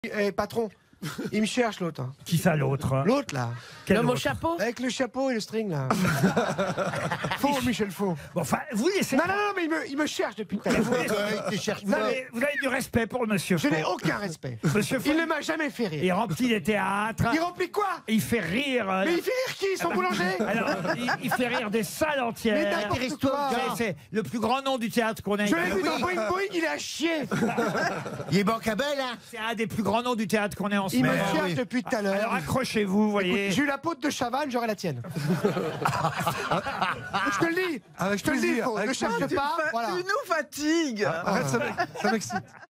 Eh, patron, il me cherche l'autre. Qui ça l'autre? L'autre là. Quel L'homme au autre? chapeau. Avec le chapeau et le string là. Faux, Michel Faux. Bon, enfin, vous laissez. Non, non, non, mais il me cherche depuis tout à l'heure. Vous avez du respect pour Monsieur Je n'ai Faux. aucun respect. Monsieur Faux, Il ne m'a jamais fait rire. il remplit les théâtres. Il remplit quoi? Il fait rire. Mais il fait rire qui? Son boulanger? Alors, il fait rire des salles Mais entières. n'importe quoi. C'est le plus grand nom du théâtre qu'on ait. Je l'ai vu dans Boing Boing, il est à chier. Il est bancable, hein. C'est un des plus grands noms du théâtre qu'on ait en ce Il me moment. cherche depuis tout à l'heure. Alors accrochez-vous, vous voyez. J'ai eu la peau de Chavannes, j'aurai la tienne. Je te le dis. Je te le dis. Ne cherche pas. Voilà. Tu nous fatigues. Arrête, ça m'excite.